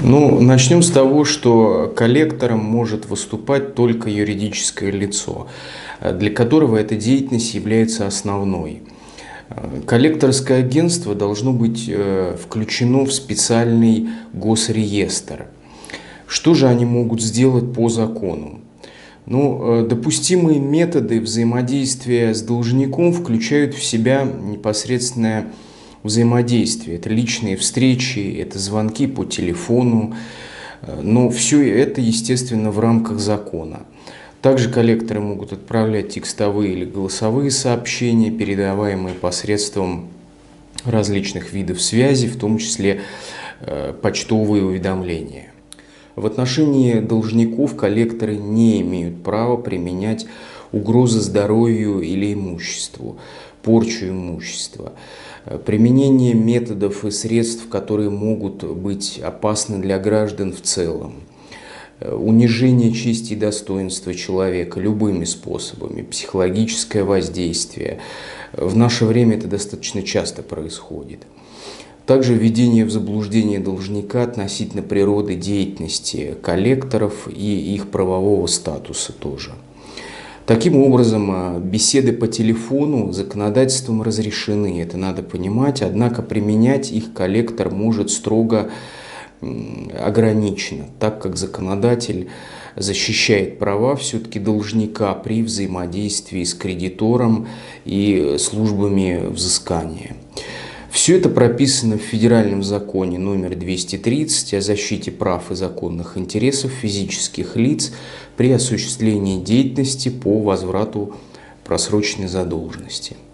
Ну, начнем с того, что коллектором может выступать только юридическое лицо, для которого эта деятельность является основной. Коллекторское агентство должно быть включено в специальный госреестр. Что же они могут сделать по закону? Ну, допустимые методы взаимодействия с должником включают в себя непосредственное взаимодействие. Это личные встречи, это звонки по телефону, но все это, естественно, в рамках закона. Также коллекторы могут отправлять текстовые или голосовые сообщения, передаваемые посредством различных видов связи, в том числе почтовые уведомления. В отношении должников коллекторы не имеют права применять угрозы здоровью или имуществу, порчу имущества, применение методов и средств, которые могут быть опасны для граждан в целом, унижение чести и достоинства человека любыми способами, психологическое воздействие. В наше время это достаточно часто происходит. Также введение в заблуждение должника относительно природы деятельности коллекторов и их правового статуса тоже. Таким образом, беседы по телефону законодательством разрешены, это надо понимать, однако применять их коллектор может строго ограниченно, так как законодатель защищает права все-таки должника при взаимодействии с кредитором и службами взыскания. Все это прописано в Федеральном законе номер 230 о защите прав и законных интересов физических лиц при осуществлении деятельности по возврату просроченной задолженности.